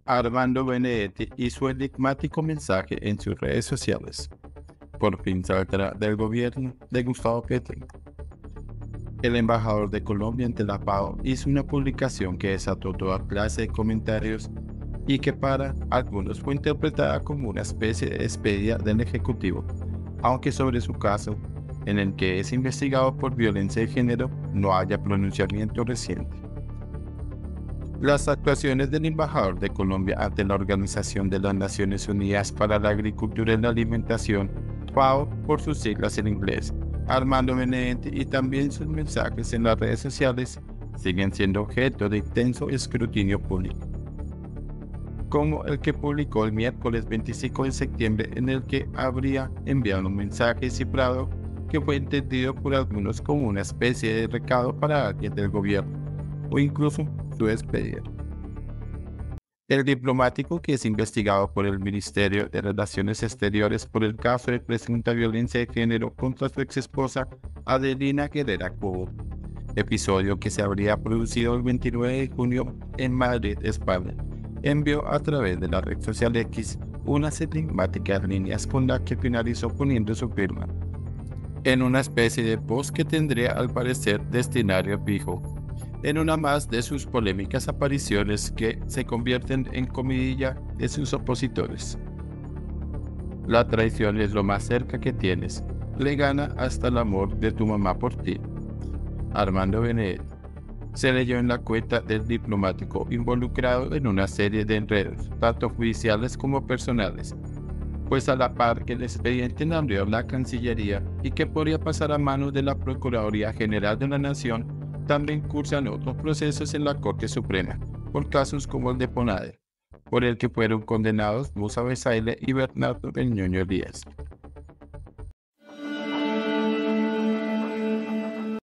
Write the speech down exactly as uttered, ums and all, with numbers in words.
Armando Benedetti y su enigmático mensaje en sus redes sociales. Por fin saldrá del gobierno de Gustavo Petro. El embajador de Colombia ante la FAO hizo una publicación que desató toda clase de comentarios y que para algunos fue interpretada como una especie de despedida del Ejecutivo, aunque sobre su caso, en el que es investigado por violencia de género, no haya pronunciamiento reciente. Las actuaciones del embajador de Colombia ante la Organización de las Naciones Unidas para la Agricultura y la Alimentación, FAO por sus siglas en inglés, Armando Benedetti, y también sus mensajes en las redes sociales siguen siendo objeto de intenso escrutinio público, como el que publicó el miércoles veinticinco de septiembre, en el que habría enviado un mensaje cifrado que fue entendido por algunos como una especie de recado para alguien del gobierno, o incluso su despedida. El diplomático, que es investigado por el Ministerio de Relaciones Exteriores por el caso de presunta violencia de género contra su exesposa Adelina Guerrera Cobo, episodio que se habría producido el veintinueve de junio en Madrid, España, envió a través de la red social X unas enigmáticas líneas con las que finalizó poniendo su firma en una especie de post que tendría al parecer destinario fijo, en una más de sus polémicas apariciones que se convierten en comidilla de sus opositores. La traición es lo más cerca que tienes, le gana hasta el amor de tu mamá por ti. Armando Benedetti. Se leyó en la cuenta del diplomático involucrado en una serie de enredos, tanto judiciales como personales, pues a la par que el expediente le abrió la Cancillería y que podría pasar a manos de la Procuraduría General de la Nación, también cursan otros procesos en la Corte Suprema, por casos como el de Ponade, por el que fueron condenados Musa Besaile y Bernardo del Ñoño Díaz.